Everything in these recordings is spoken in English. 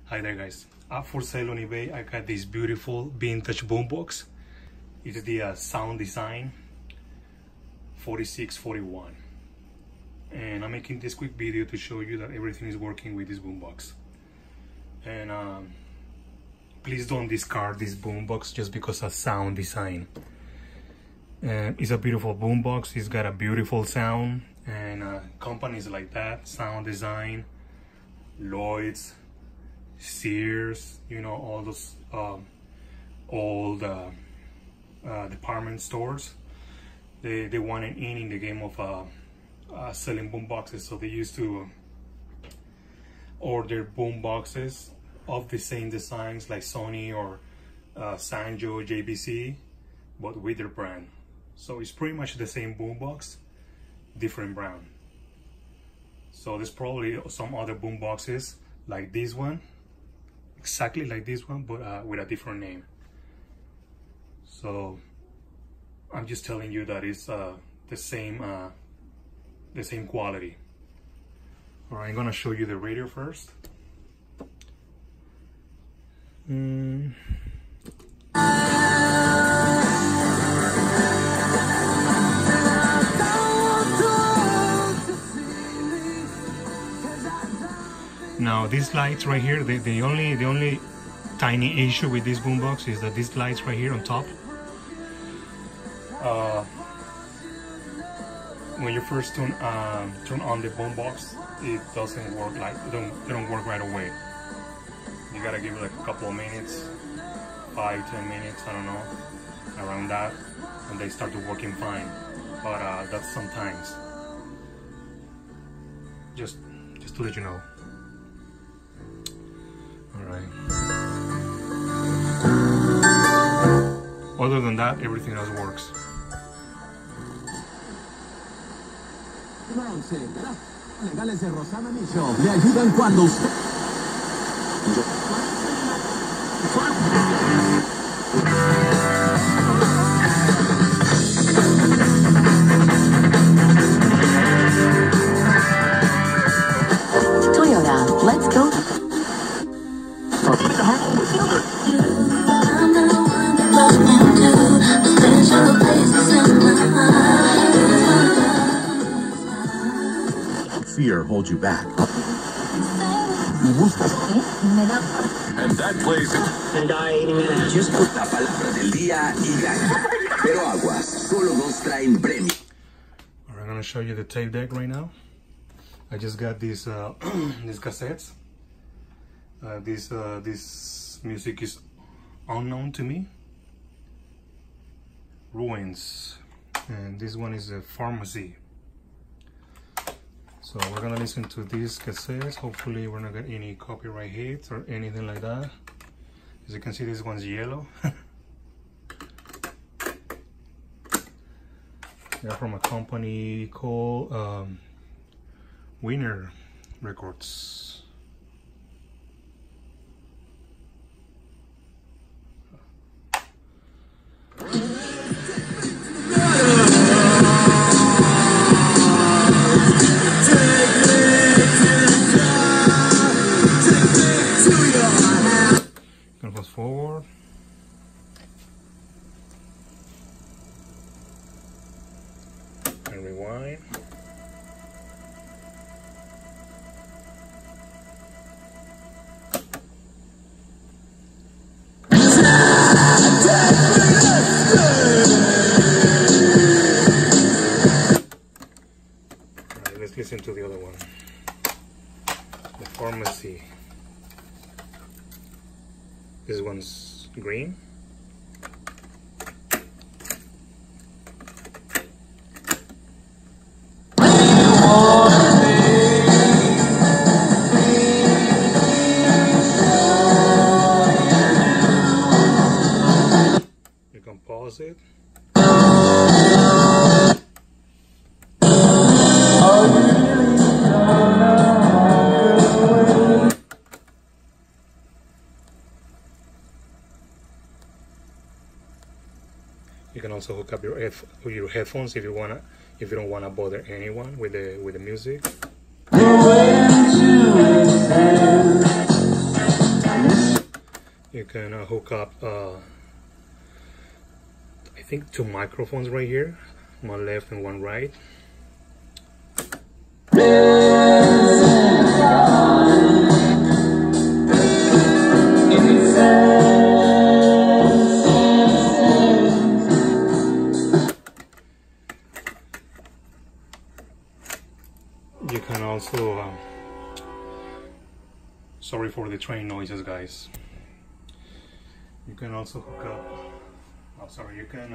Hi there guys, up for sale on eBay. I got this beautiful vintage boombox. It's the Sound Design 4641, and I'm making this quick video to show you that everything is working with this boombox. And please don't discard this boombox just because of Sound Design. And it's a beautiful boombox. It's got a beautiful sound, and companies like that, Sound Design, Lloyd's, Sears, you know, all those old department stores, they wanted in the game of selling boom boxes, so they used to order boom boxes of the same designs like Sony or Sanjo, JVC, but with their brand. So it's pretty much the same boom box, different brand. So there's probably some other boom boxes like this one, exactly like this one, but with a different name. So I'm just telling you that it's the same quality. All right, I'm gonna show you the radio first. Now these lights right here, the only tiny issue with this boombox is that these lights right here on top, when you first turn on the boombox, it doesn't work, like they don't work right away. You gotta give it like a couple of minutes, 5-10 minutes, I don't know, around that, and they start to working fine. But that's sometimes. Just to let you know. Alright. Other than that, everything else works. Legales de Rosana Micho le ayudan cuando usted... Toyota, let's go. Fear holds you back. And that plays it. Just put la palabra del día y gana. Pero aguas, solo nos traen premio. Alright, I'm gonna show you the tape deck right now. I just got these these cassettes. This music is unknown to me. Ruins, and this one is a Pharmacy. So we're gonna listen to these cassettes. Hopefully we're not gonna get any copyright hits or anything like that. As you can see, this one's yellow. They're from a company called Winner Records. Fast forward. And rewind. Alright, let's listen to the other one. The Pharmacy. This one's green. You can pause it. You can also hook up your headphones if you don't wanna bother anyone with the music. can hook up I think 2 microphones right here, one left and one right. You can also sorry for the train noises, guys. You can also hook up, oh sorry, you can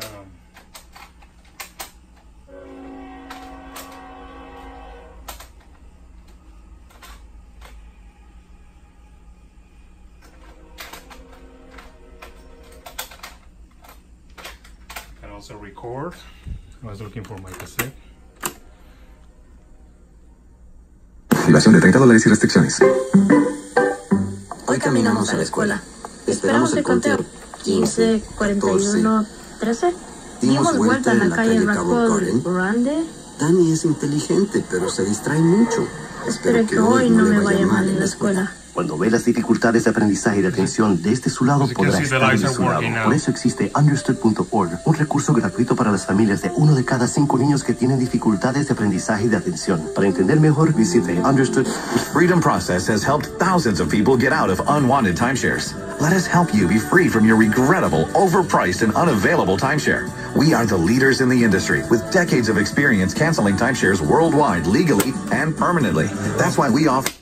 also record. I was looking for my cassette. Activación de $30 y restricciones. Hoy caminamos a la escuela. Esperamos el conteo. 15, 41, 13. Dimos vuelta en la calle Rackwell Grande. Dani es inteligente, pero se distrae mucho. Espero que hoy no me vaya mal en la escuela. Cuando ve las dificultades de aprendizaje y de atención, desde su lado podrá estar de su lado. Por eso existe Understood.org, un recurso gratuito para las familias de 1 de cada 5 niños que tienen dificultades de aprendizaje y de atención. Para entender mejor, visite Understood. Freedom Process has helped thousands of people get out of unwanted timeshares. Let us help you be free from your regrettable, overpriced, and unavailable timeshare. We are the leaders in the industry with decades of experience canceling timeshares worldwide, legally and permanently. That's why we offer...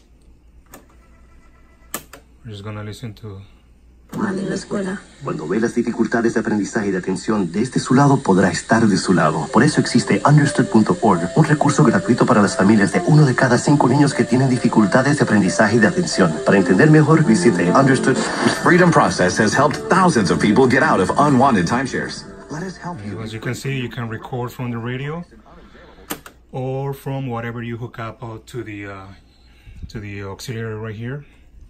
We're just gonna listen to... En la escuela. Cuando ve las dificultades de aprendizaje y de atención, desde su lado podrá estar de su lado. Por eso existe Understood.org, un recurso gratuito para las familias de 1 de cada 5 niños que tienen dificultades de aprendizaje y de atención. Para entender mejor, visite Understood. Freedom Process has helped thousands of people get out of unwanted timeshares. Let us help you. As you can see, you can record from the radio or from whatever you hook up to the auxiliary right here.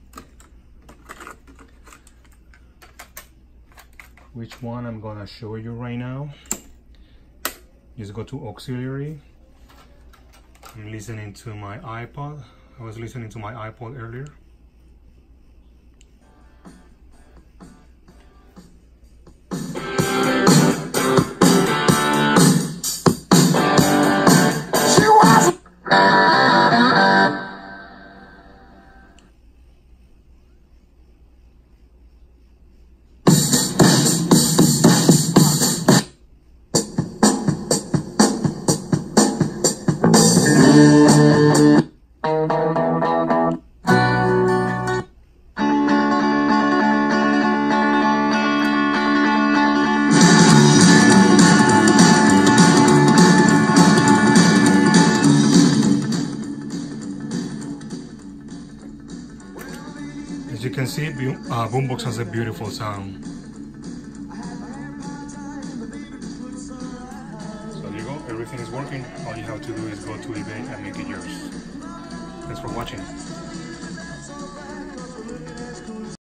Which one I'm gonna show you right now. Just go to auxiliary. I'm listening to my iPod. I was listening to my iPod earlier. As you can see, Boombox has a beautiful sound. So there you go, everything is working. All you have to do is go to eBay and make it yours. Thanks for watching.